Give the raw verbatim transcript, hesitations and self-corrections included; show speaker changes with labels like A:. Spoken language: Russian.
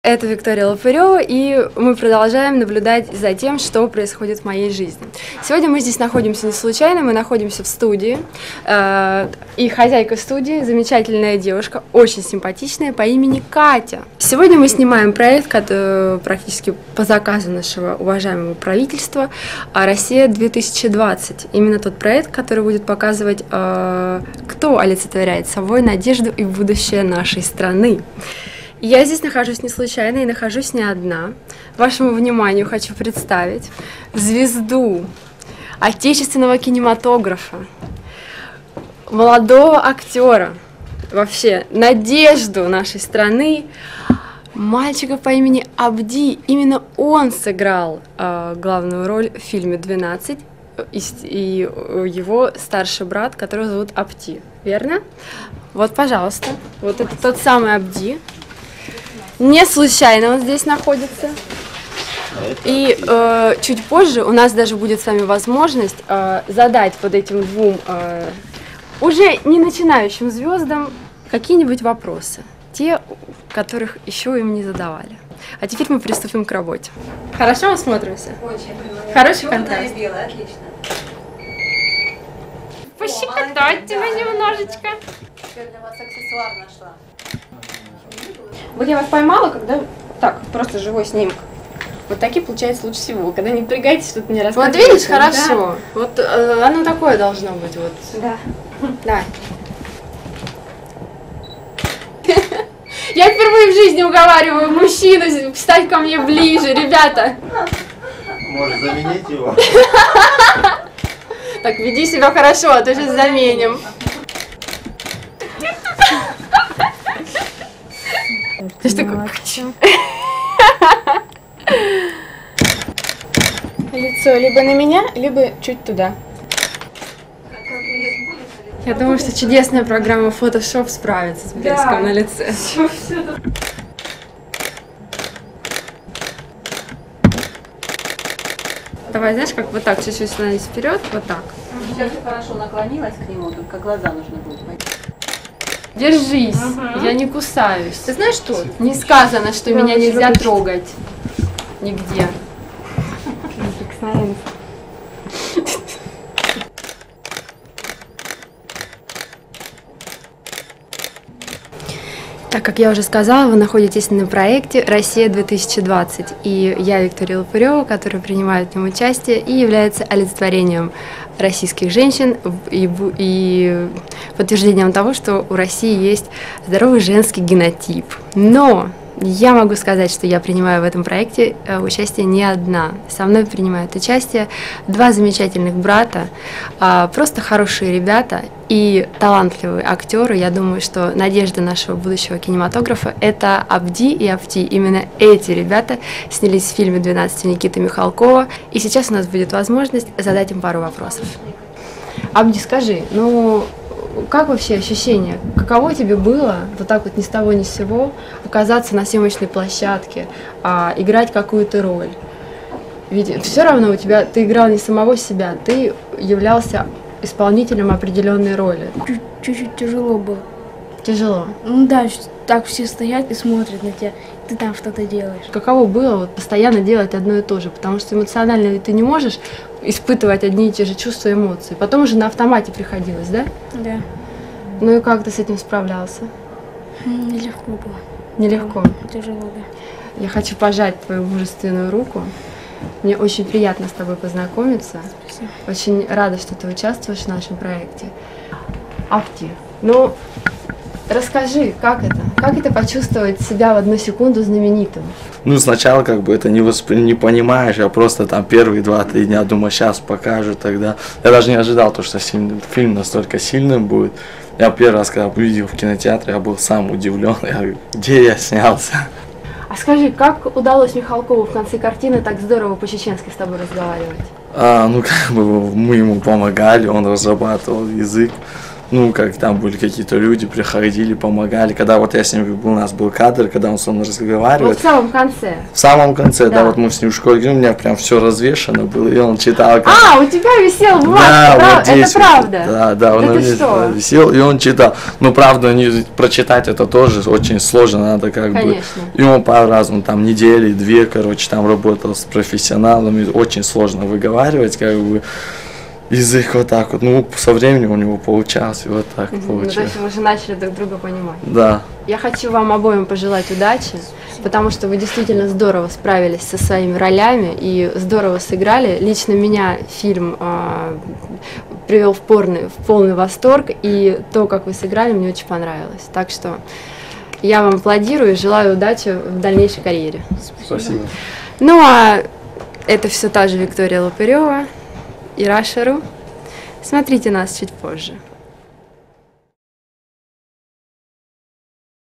A: Это Виктория Лопырева, и мы продолжаем наблюдать за тем, что происходит в моей жизни. Сегодня мы здесь находимся не случайно, мы находимся в студии, э, и хозяйка студии, замечательная девушка, очень симпатичная, по имени Катя. Сегодня мы снимаем проект, который практически по заказу нашего уважаемого правительства, «Россия-две тысячи двадцать». Именно тот проект, который будет показывать, э, кто олицетворяет собой надежду и будущее нашей страны. Я здесь нахожусь не случайно и нахожусь не одна. Вашему вниманию хочу представить звезду отечественного кинематографа, молодого актера, вообще надежду нашей страны, мальчика по имени Абди. Именно он сыграл э, главную роль в фильме «двенадцать», и, и его старший брат, которого зовут Абди, верно? Вот, пожалуйста, вот это тот самый Абди. Не случайно он здесь находится. И э, чуть позже у нас даже будет с вами возможность э, задать под этим двум э, уже не начинающим звездам какие-нибудь вопросы. Те, которых еще им не задавали. А теперь мы приступим к работе. Хорошо мы смотримся?
B: Очень.
A: Хороший контраст.
B: Черное и белое, отлично.
A: Пощекотать тебя немножечко.
B: Теперь для вас аксессуар нашла.
A: Вот я вас поймала, когда так, просто живой снимок. Вот такие получается лучше всего, когда не напрягайтесь, что-то мне рассказываете. Вот видишь, хорошо. Да. Вот э, оно такое должно быть. Вот.
B: Да.
A: Давай. Я впервые в жизни уговариваю мужчину встать ко мне ближе, ребята.
C: Может, заменить его?
A: Так, веди себя хорошо, а то сейчас заменим. Ты что такое? Лицо либо на меня, либо чуть туда. Я думаю, что чудесная программа Photoshop справится с блеском, да, на лице. Все, все. Давай, знаешь, как вот так, чуть-чуть становись вперед, вот так.
B: Сейчас ты хорошо наклонилась к нему, только глаза нужно будет пойти.
A: Держись, угу. Я не кусаюсь. Ты знаешь что? Не сказано, что да, меня нельзя трогать. Нигде. Так, как я уже сказала, вы находитесь на проекте «Россия-две тысячи двадцать». И я, Виктория Лопырева, которая принимает в нем участие и является олицетворением российских женщин и, и подтверждением того, что у России есть здоровый женский генотип. Но я могу сказать, что я принимаю в этом проекте участие не одна. Со мной принимают участие два замечательных брата, просто хорошие ребята и талантливые актеры. Я думаю, что надежда нашего будущего кинематографа – это Абди и Афти. Именно эти ребята снялись в фильме «двенадцать» Никиты Михалкова. И сейчас у нас будет возможность задать им пару вопросов. Абди, скажи, ну как вообще ощущение? Каково тебе было вот так вот ни с того ни с сего оказаться на съемочной площадке, а, играть какую-то роль? Ведь все равно у тебя, ты играл не самого себя, ты являлся исполнителем определенной роли.
D: Чуть-чуть тяжело было.
A: Тяжело?
D: Ну да, так все стоят и смотрят на тебя, ты там что-то делаешь.
A: Каково было вот постоянно делать одно и то же? Потому что эмоционально ты не можешь испытывать одни и те же чувства и эмоции. Потом уже на автомате приходилось, да?
D: Да.
A: Ну и как ты с этим справлялся?
D: Нелегко было.
A: Нелегко?
D: Тяжело, да.
A: Я хочу пожать твою мужественную руку. Мне очень приятно с тобой познакомиться.
D: Спасибо.
A: Очень рада, что ты участвуешь в нашем проекте. Афти, ну расскажи, как это? Как это почувствовать себя в одну секунду знаменитым?
C: Ну, сначала как бы это не, восп... не понимаешь, а просто там первые два-три дня думаю, сейчас покажут тогда. Я даже не ожидал, то, что фильм настолько сильным будет. Я первый раз, когда увидел в кинотеатре, я был сам удивлен. Я говорю, где я снялся?
A: А скажи, как удалось Михалкову в конце картины так здорово по-чеченски с тобой разговаривать?
C: А, ну, как бы мы ему помогали, он разрабатывал язык. ну, как там были какие-то люди, приходили, помогали. Когда вот я с ним был, у нас был кадр, когда он со мной разговаривал.
A: Вот в самом конце.
C: В самом конце, да,
A: Да.
C: вот мы с ним в школе, у меня прям все развешано было, и он читал. Как...
A: А, у тебя висел бумажка,
C: Да,
A: прав-
C: вот здесь
A: это
C: вот,
A: правда?
C: да, да, он
A: Да
C: на
A: ты
C: мне
A: что?
C: висел, и он читал. Ну, правда, не, прочитать это тоже очень сложно, надо как бы.
A: Конечно.
C: И он по-разному, там недели, две, короче, там работал с профессионалами, очень сложно выговаривать, как бы. Язык вот так вот, ну, со временем у него получалось, и вот так
A: Ну, то
C: получилось.
A: есть вы уже начали друг друга понимать.
C: Да.
A: Я хочу вам обоим пожелать удачи, потому что вы действительно здорово справились со своими ролями и здорово сыграли. Лично меня фильм а, привел в полный, в полный восторг, и то, как вы сыграли, мне очень понравилось. Так что я вам аплодирую и желаю удачи в дальнейшей карьере.
C: Спасибо.
A: Ну а это все та же Виктория Лопырева и Раша точка ру. Смотрите нас чуть позже.